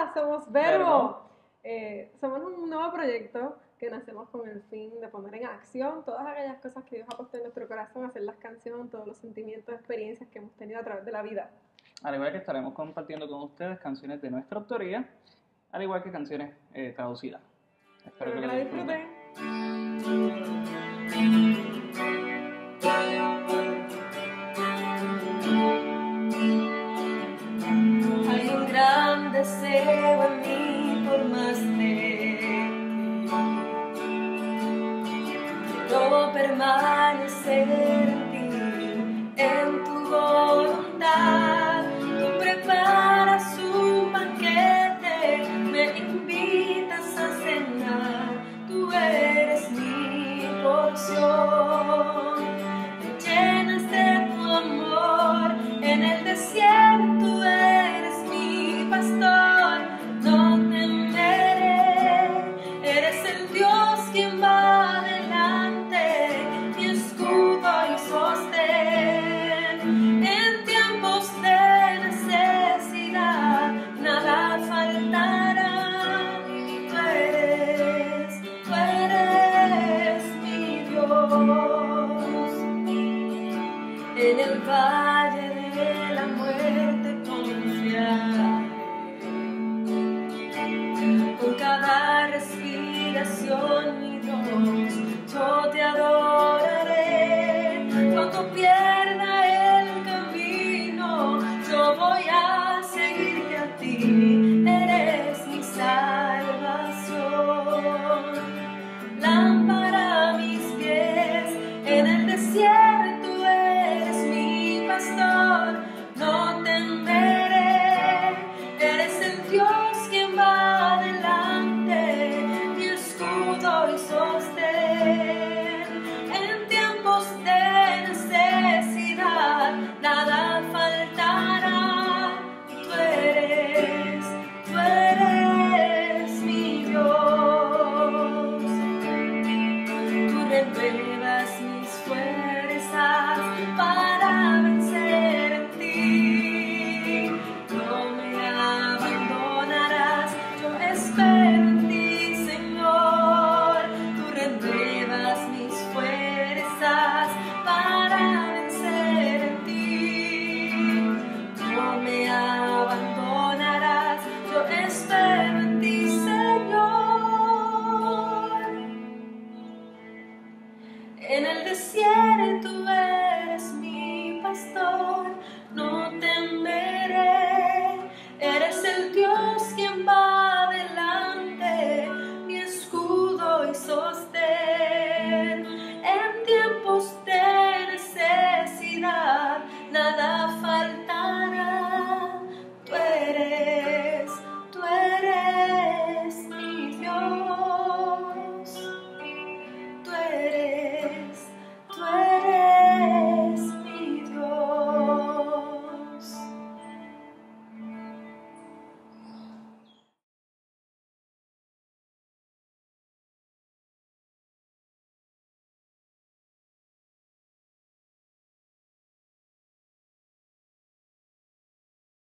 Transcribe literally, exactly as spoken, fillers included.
Hola, somos Verbo. Verbo. Eh, somos un nuevo proyecto que nacemos con el fin de poner en acción todas aquellas cosas que Dios ha puesto en nuestro corazón, hacer las canciones, todos los sentimientos, experiencias que hemos tenido a través de la vida. Al igual que estaremos compartiendo con ustedes canciones de nuestra autoría, al igual que canciones eh, traducidas. Espero que la disfruten. Hay un gran deseo en mí por más de ti, quiero permanecer